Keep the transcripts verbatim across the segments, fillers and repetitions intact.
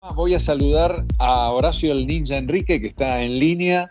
Voy a saludar a Horacio el Ninja Enrique, que está en línea.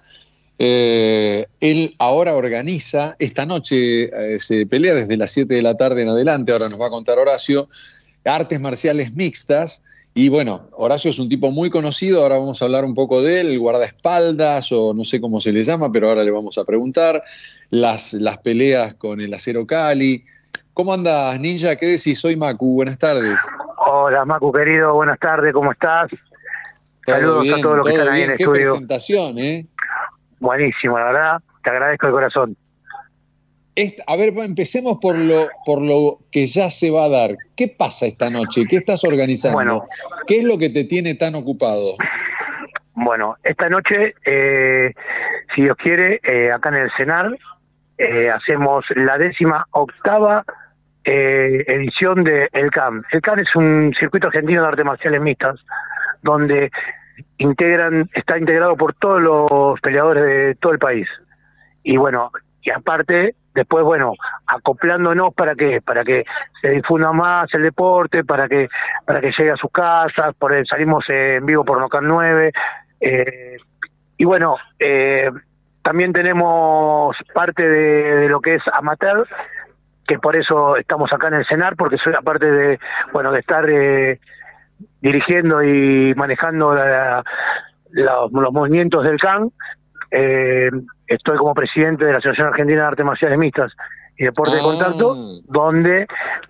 Eh, él ahora organiza, esta noche eh, se pelea desde las siete de la tarde en adelante, ahora nos va a contar Horacio, artes marciales mixtas. Y bueno, Horacio es un tipo muy conocido, ahora vamos a hablar un poco de él, guardaespaldas o no sé cómo se le llama, pero ahora le vamos a preguntar. Las, las peleas con el Acero Cali. ¿Cómo andas, Ninja? ¿Qué decís? Soy Macu, buenas tardes. Hola, Macu, querido, buenas tardes, ¿cómo estás? Todo Saludos bien, a todos los que todo están ahí bien. en el Qué estudio. presentación, ¿eh? Buenísimo, la verdad, te agradezco de corazón. Esta, a ver, empecemos por lo, por lo que ya se va a dar. ¿Qué pasa esta noche? ¿Qué estás organizando? Bueno, ¿Qué es lo que te tiene tan ocupado? Bueno, esta noche, eh, si Dios quiere, eh, acá en el CENAR, eh, hacemos la décima octava eh, edición de El C A M. El C A M es un circuito argentino de artes marciales mixtas, donde integran, está integrado por todos los peleadores de todo el país. Y bueno, y aparte, después, bueno, acoplándonos para que para que se difunda más el deporte, para que para que llegue a sus casas, por el, salimos eh, en vivo por Nocan nueve, eh, y bueno, eh, también tenemos parte de, de lo que es amateur, que por eso estamos acá en el CENAR, porque soy aparte de, bueno, de estar eh, dirigiendo y manejando la, la, los movimientos del C A M, eh, estoy como presidente de la Asociación Argentina de Artes Marciales Mixtas y Deporte Ah. de Contacto, donde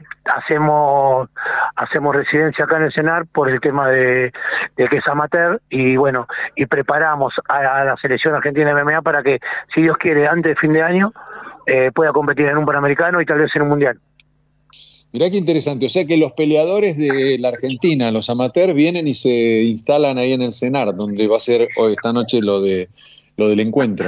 hacemos hacemos residencia acá en el CENAR por el tema de, de que es amateur, y bueno, y preparamos a, a la selección argentina de M M A para que, si Dios quiere, antes de fin de año eh, pueda competir en un Panamericano y tal vez en un Mundial. Mirá qué interesante, o sea que los peleadores de la Argentina, los amateurs, vienen y se instalan ahí en el CENAR, donde va a ser hoy, esta noche, lo de lo del encuentro.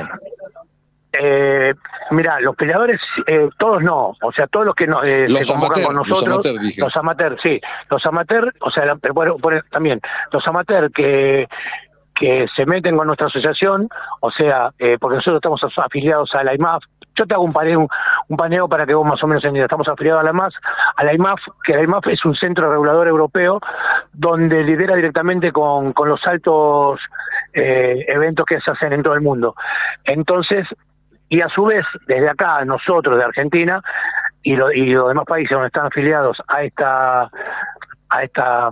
Eh, mira, los peleadores, eh, todos no, o sea, todos los que no, eh, Los se convocan amateur, con nosotros, los amateur, dije. los amateurs, sí, los amateurs, o sea, la- pero bueno, por- también, los amateurs que que se meten con nuestra asociación, o sea, eh, porque nosotros estamos as- afiliados a la I M A F. Yo te hago un paneo, un, un paneo para que vos más o menos entiendas. Estamos afiliados a la I M A F, a la I M A F, que la I M A F es un centro regulador europeo donde lidera directamente con, con los altos eh, eventos que se hacen en todo el mundo. Entonces, y a su vez, desde acá, nosotros de Argentina y, lo, y los demás países donde están afiliados a esta a esta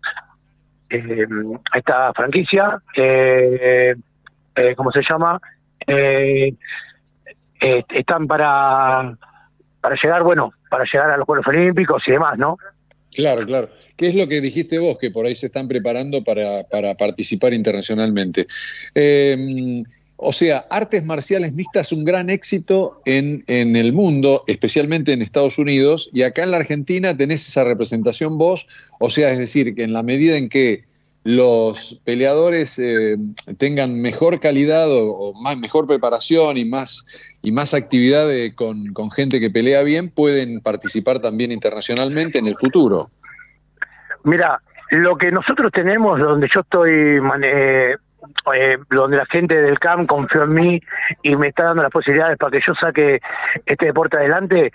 eh, a esta franquicia, eh, eh, ¿cómo se llama? Eh, eh, están para para llegar, bueno, para llegar a los Juegos Olímpicos y demás, ¿no? Claro, claro. ¿Qué es lo que dijiste vos, que por ahí se están preparando para, para participar internacionalmente? Eh, o sea, artes marciales mixtas, un gran éxito en, en el mundo, especialmente en Estados Unidos, y acá en la Argentina tenés esa representación vos, o sea, es decir, que en la medida en que los peleadores eh, tengan mejor calidad o, o más, mejor preparación y más, y más actividad de, con, con gente que pelea bien, pueden participar también internacionalmente en el futuro. Mira, lo que nosotros tenemos, donde yo estoy, eh, eh, donde la gente del C A M confió en mí y me está dando las posibilidades para que yo saque este deporte adelante,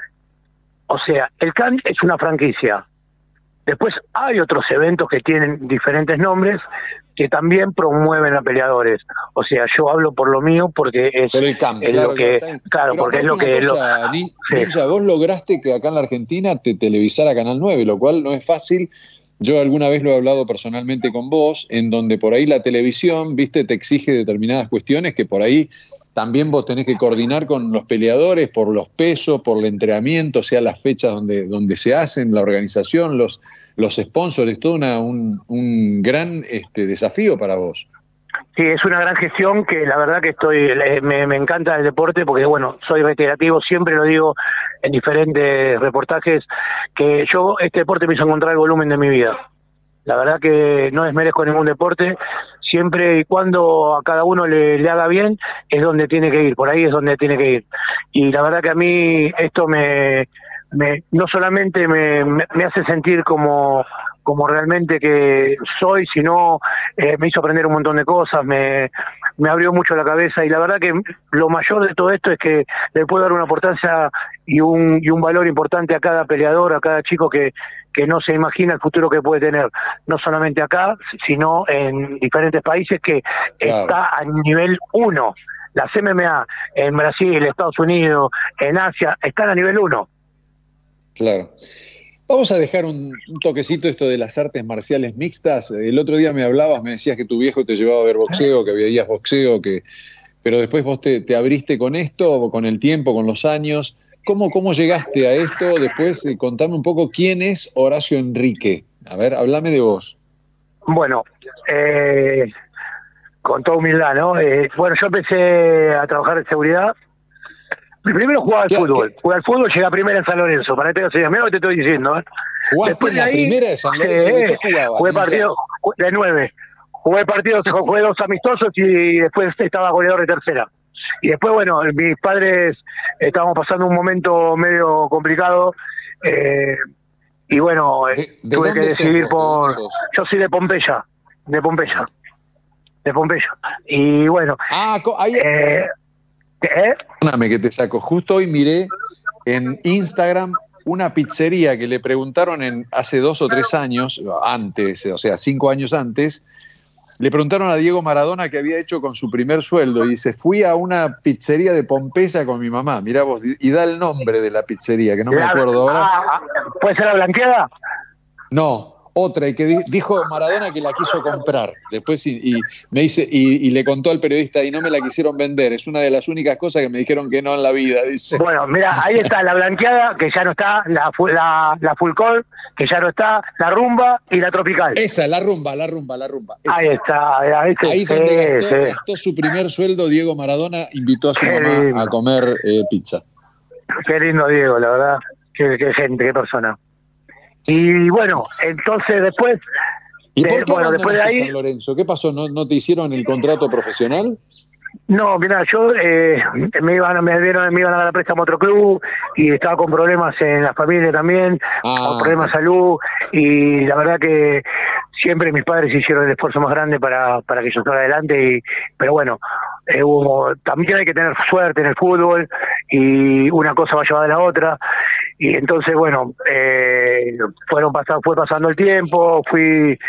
o sea, el C A M es una franquicia. Después hay otros eventos que tienen diferentes nombres que también promueven a peleadores. O sea, yo hablo por lo mío porque es, Por el C A M, es claro, lo que, claro, claro, pero porque es lo una que cosa, lo, Nin- sí. Ninja, vos lograste que acá en la Argentina te televisara Canal nueve, lo cual no es fácil. Yo alguna vez lo he hablado personalmente con vos, en donde por ahí la televisión, viste, te exige determinadas cuestiones que por ahí también vos tenés que coordinar con los peleadores por los pesos, por el entrenamiento, o sea, las fechas donde, donde se hacen, la organización, los, los sponsors, es todo una, un, un gran este, desafío para vos. Sí, es una gran gestión que la verdad que estoy, me, me encanta el deporte porque, bueno, soy reiterativo, siempre lo digo en diferentes reportajes, que yo, este deporte me hizo encontrar el volumen de mi vida. La verdad que no desmerezco ningún deporte, siempre y cuando a cada uno le, le haga bien, es donde tiene que ir, por ahí es donde tiene que ir. Y la verdad que a mí esto me, me no solamente me, me, me hace sentir como como realmente que soy, sino eh, me hizo aprender un montón de cosas, me, me abrió mucho la cabeza, y la verdad que lo mayor de todo esto es que le puedo dar una importancia y un y un valor importante a cada peleador, a cada chico que, que no se imagina el futuro que puede tener, no solamente acá, sino en diferentes países, que Claro. está a nivel uno. Las M M A en Brasil, Estados Unidos, en Asia, están a nivel uno. Claro. Vamos a dejar un, un toquecito esto de las artes marciales mixtas. El otro día me hablabas, me decías que tu viejo te llevaba a ver boxeo, que veías boxeo, que, pero después vos te, te abriste con esto, con el tiempo, con los años. ¿Cómo, cómo llegaste a esto? Después eh, contame un poco quién es Horacio Enrique. A ver, háblame de vos. Bueno, eh, con toda humildad, ¿no? Eh, bueno, yo empecé a trabajar en seguridad. Primero jugaba al ¿Qué- fútbol. qué? Jugué al fútbol, llegué a primera en San Lorenzo. Para que te mira lo que te estoy diciendo, ¿eh? ¿Jugaste Después en de la ahí, primera de San Lorenzo? ¿De qué jugabas? Jugué Ninja? partido de nueve. Jugué partidos, jugué dos amistosos y después estaba goleador de tercera. Y después, bueno, mis padres estábamos pasando un momento medio complicado. Eh, y bueno, ¿De, de tuve que dónde sos decidir vos? por... ¿De dónde sos? Yo soy de Pompeya, de Pompeya, de Pompeya. Y bueno, Ah, co- ahí, eh, ¿eh? perdóname que te saco. Justo hoy miré en Instagram una pizzería que le preguntaron en hace dos o tres años, antes, o sea, cinco años antes, le preguntaron a Diego Maradona qué había hecho con su primer sueldo y dice, fui a una pizzería de Pompeya con mi mamá, mirá vos, y, y da el nombre de la pizzería, que no me La- acuerdo ahora. ah, ah, ¿puede ser la blanqueada? No, otra, y que di- dijo Maradona que la quiso comprar. Después y, y me dice, y, y le contó al periodista, y no me la quisieron vender. Es una de las únicas cosas que me dijeron que no en la vida, dice. Bueno, mira, ahí está la blanqueada, que ya no está, la, fu- la, la full call, que ya no está, la rumba y la tropical. Esa, la rumba, la rumba, la rumba. esa. Ahí está, ahí, está, Ahí sí, donde gastó, sí. gastó su primer sueldo, Diego Maradona invitó a su Qué mamá lindo. a comer eh, pizza. Qué lindo Diego, la verdad, qué, qué gente, qué persona. Y bueno, entonces después, ¿Y de- por qué bueno, después de abandonaste ahí, San Lorenzo? ¿Qué pasó? ¿No, no te hicieron el contrato profesional? no, mira, yo eh, me iban, me, dieron, me iban a dar préstamo a otro club y estaba con problemas en la familia también, Ah, con problemas de salud, y la verdad que siempre mis padres hicieron el esfuerzo más grande para, para que yo salga adelante, y, pero bueno, eh, hubo, también hay que tener suerte en el fútbol y una cosa va llevada a la otra, y entonces bueno, eh, fueron pasando, fue pasando el tiempo, fui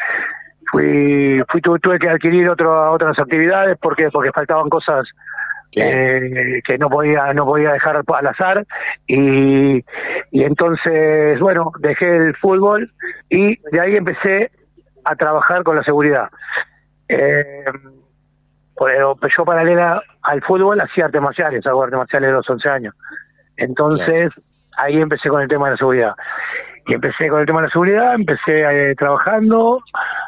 fui, fui tuve, tuve que adquirir otro, otras actividades porque porque faltaban cosas claro. eh, que no podía no podía dejar al azar, y y entonces bueno, dejé el fútbol y de ahí empecé a trabajar con la seguridad. Eh, pero yo paralela al fútbol hacía artes marciales, hago artes marciales de los once años. Entonces ahí empecé con el tema de la seguridad. Y empecé con el tema de la seguridad, empecé eh, trabajando,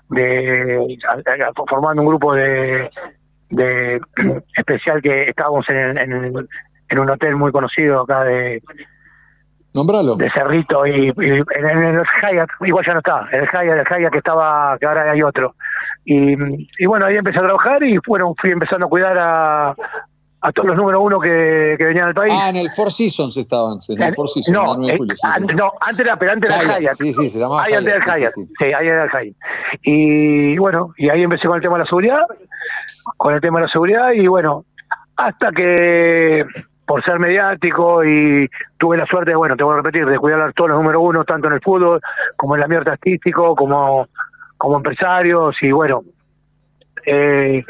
de, a- a- formando un grupo de, de especial que estábamos en, en, en un hotel muy conocido acá de, Nombralo. de Cerrito, y, y en, en el Hyatt, igual ya no está, en el Hyatt, el Hyatt que estaba, que ahora hay otro. Y, y bueno, ahí empecé a trabajar y bueno, fui empezando a cuidar a, a todos los número uno que, que venían al país. Ah, en el Four Seasons estaban, en el Four Seasons, no, la nueve de eh, julio, sí, sí. an- no, antes era, pero antes era el Hyatt, Hyatt. sí, sí, se llamaba Ahí antes del Hyatt, sí, Hyatt, sí, sí, sí. ahí era el Hyatt. Y bueno, y ahí empecé con el tema de la seguridad, con el tema de la seguridad, y bueno, hasta que por ser mediático y tuve la suerte, bueno, te voy a repetir, de cuidar a todos los número uno, tanto en el fútbol, como en el ambiente artístico, como, como empresarios, y bueno, eh,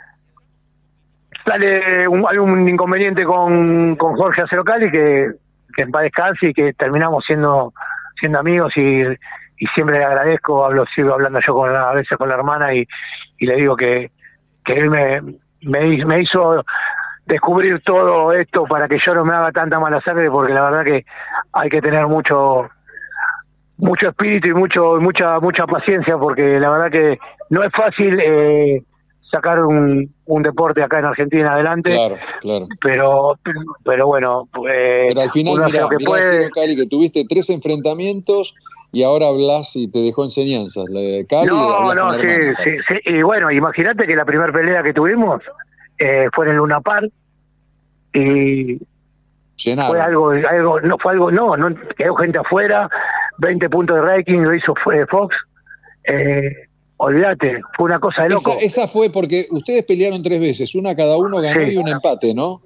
sale un, hay un inconveniente con, con Jorge Acerocali, que, que en paz descanse, y que terminamos siendo siendo amigos, y, y siempre le agradezco, hablo sigo hablando yo con la, a veces con la hermana, y, y le digo que, que él me, me, me hizo descubrir todo esto para que yo no me haga tanta mala sangre, porque la verdad que hay que tener mucho mucho espíritu y mucho mucha mucha paciencia, porque la verdad que no es fácil eh, sacar un, un deporte acá en Argentina adelante. Claro, claro. Pero pero bueno, eh, Pero al final, uno hace mirá, lo que mirá, puede. Ciro Cali, que tuviste tres enfrentamientos y ahora hablas y te dejó enseñanzas. La de Cali, No, hablas no, con la sí, hermana, sí, sí. Y bueno, imagínate que la primera pelea que tuvimos eh, fue en el Luna Park, y Llenaron. fue algo, algo, no fue algo, no, no quedó gente afuera, veinte puntos de ranking lo hizo eh, Fox, eh, olvídate, fue una cosa de loco. Esa, esa fue porque ustedes pelearon tres veces, una cada uno ganó sí. y un empate, ¿no?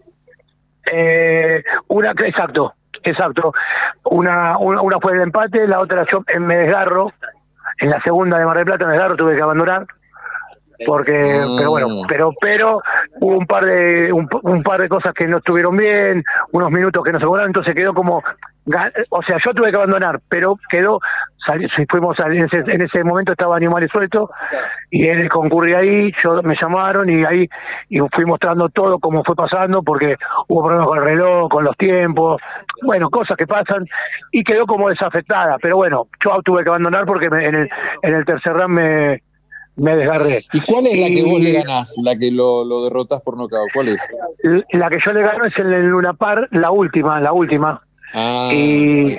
Eh, una, exacto, exacto. Una, una, una fue el empate, la otra yo me desgarro. En la segunda de Mar del Plata me desgarro, tuve que abandonar. Porque, oh. pero bueno, pero, pero hubo un par de, un, un par de cosas que no estuvieron bien, unos minutos que no se lograron, entonces quedó como, o sea, yo tuve que abandonar, pero quedó, salí, fuimos a, en, ese, en ese momento estaba Animales Sueltos y él concurrió ahí, yo me llamaron y ahí y fui mostrando todo cómo fue pasando, porque hubo problemas con el reloj, con los tiempos, bueno, cosas que pasan, y quedó como desafectada, pero bueno, yo tuve que abandonar porque me, en el en el tercer round me me desgarré. ¿Y cuál es la que vos le ganás, la que lo, lo derrotás por nocaut? ¿Cuál es? La que yo le gano es en el Luna Park, la última, la última. Ah, y,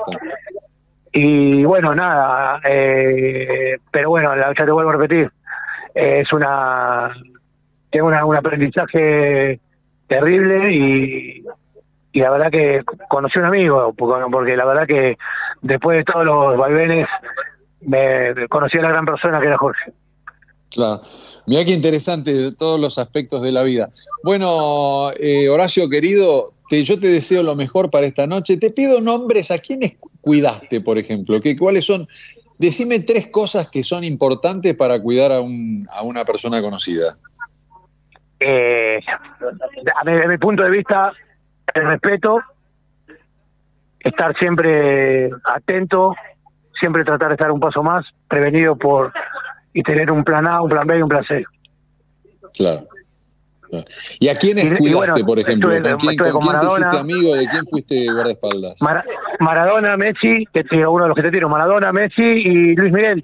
y bueno, nada, eh, pero bueno, la, ya te vuelvo a repetir, eh, es una, tengo una, un aprendizaje terrible y, y la verdad que conocí a un amigo, porque, porque la verdad que después de todos los vaivenes me conocí a la gran persona que era Jorge. Claro. Mirá qué interesante de todos los aspectos de la vida. Bueno, eh, Horacio querido, te, yo te deseo lo mejor para esta noche. Te pido nombres a quienes cuidaste, por ejemplo. Que, ¿Cuáles son? Decime tres cosas que son importantes para cuidar a, un, a una persona conocida. Eh, desde mi punto de vista, el respeto, estar siempre atento, siempre tratar de estar un paso más, prevenido por... y tener un plan A, un plan B y un plan C. Claro. claro. ¿Y a quiénes y, cuidaste, y bueno, por ejemplo? Estuve, ¿Con quién, con con quién Maradona, te hiciste amigo? ¿De quién fuiste guardaespaldas? Mar, Maradona, Messi, que es uno de los que te tiro, Maradona, Messi y Luis Miguel.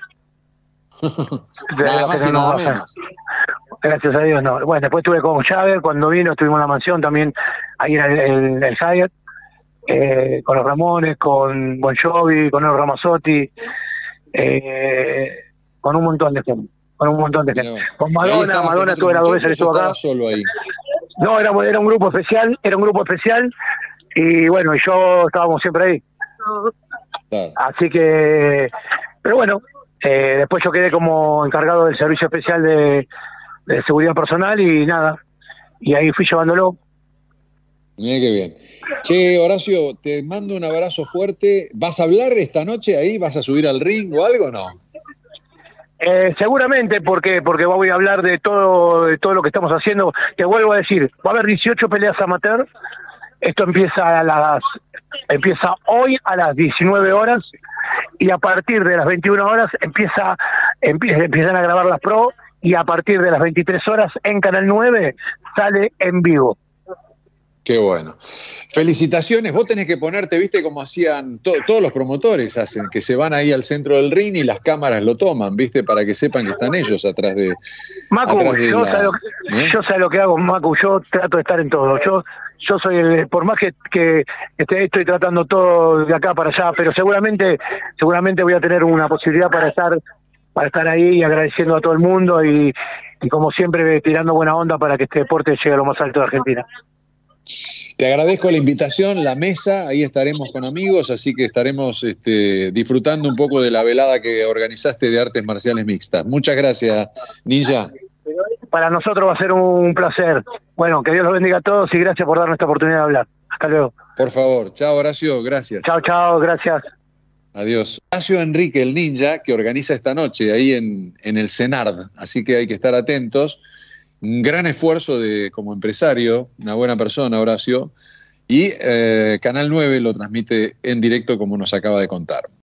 Nada más y nada menos. Gracias a Dios, no. Bueno, después estuve con Chávez, cuando vino, estuvimos en la mansión también, ahí en el, el, el Hyatt, eh, con los Ramones, con Bon Jovi, con el Ramazzotti, eh, con un montón de gente, con un montón de gente. Con Madonna, Madonna tuve las dos veces que estuvo acá. Solo ahí. No, era, era un grupo especial, era un grupo especial, y bueno, y yo estábamos siempre ahí. Claro. Así que, pero bueno, eh, después yo quedé como encargado del servicio especial de, de seguridad personal y nada, y ahí fui llevándolo. Mira qué bien. Che, Horacio, te mando un abrazo fuerte. ¿Vas a hablar esta noche ahí? ¿Vas a subir al ring o algo o no? Eh, seguramente, porque porque voy a hablar de todo de todo lo que estamos haciendo. Te vuelvo a decir, va a haber dieciocho peleas amateur. Esto empieza a las empieza hoy a las diecinueve horas y a partir de las veintiuna horas empieza empieza empiezan a grabar las pro y a partir de las veintitrés horas en Canal nueve sale en vivo. Qué bueno. Felicitaciones. Vos tenés que ponerte, viste, como hacían to todos los promotores, hacen, que se van ahí al centro del ring y las cámaras lo toman, viste, para que sepan que están ellos atrás de... Macu, atrás de yo, la, sé lo, ¿eh? yo sé lo que hago, Macu, yo trato de estar en todo. Yo yo soy el, por más que, que esté, estoy tratando todo de acá para allá, pero seguramente seguramente voy a tener una posibilidad para estar para estar ahí y agradeciendo a todo el mundo y, y como siempre tirando buena onda para que este deporte llegue a lo más alto de Argentina. Te agradezco la invitación, la mesa, ahí estaremos con amigos, así que estaremos este, disfrutando un poco de la velada que organizaste de artes marciales mixtas. Muchas gracias, Ninja. Para nosotros va a ser un placer. Bueno, que Dios los bendiga a todos y gracias por darnos esta oportunidad de hablar. Hasta luego. Por favor. Chao, Horacio, gracias. Chao, chao, gracias. Adiós. Horacio Enrique, el Ninja, que organiza esta noche ahí en, en el CENARD, así que hay que estar atentos. Un gran esfuerzo de, como empresario, una buena persona, Horacio, y eh, Canal nueve lo transmite en directo como nos acaba de contar.